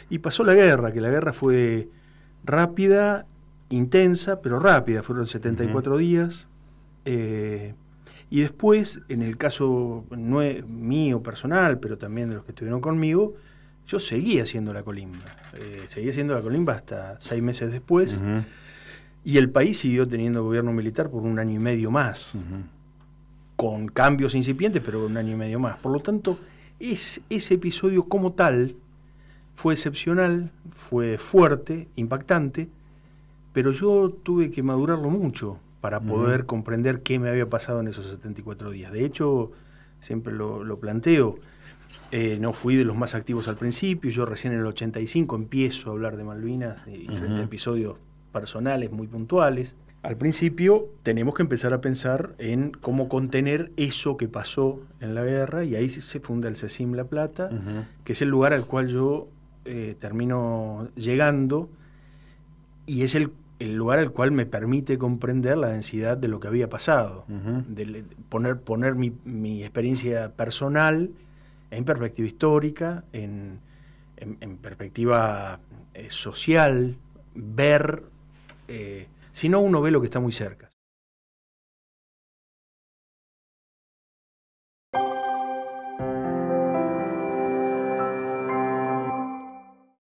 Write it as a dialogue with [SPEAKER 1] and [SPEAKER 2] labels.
[SPEAKER 1] Y pasó la guerra, que la guerra fue rápida, intensa, pero rápida, fueron 74 días. Y después, en el caso mío personal, pero también de los que estuvieron conmigo, yo seguí haciendo la colimba. Seguí haciendo la colimba hasta 6 meses después. Y el país siguió teniendo gobierno militar por 1 año y medio más. Con cambios incipientes, pero 1 año y medio más. Por lo tanto, ese episodio como tal fue excepcional, fue fuerte, impactante, pero yo tuve que madurarlo mucho para poder comprender qué me había pasado en esos 74 días. De hecho, siempre lo planteo, no fui de los más activos al principio, yo recién en el 85 empiezo a hablar de Malvinas y frente a episodios personales muy puntuales. Al principio tenemos que empezar a pensar en cómo contener eso que pasó en la guerra, y ahí se funda el CECIM La Plata, que es el lugar al cual yo termino llegando, y es el lugar al cual me permite comprender la densidad de lo que había pasado, de poner mi experiencia personal en perspectiva histórica, en perspectiva social, ver, si no uno ve lo que está muy cerca.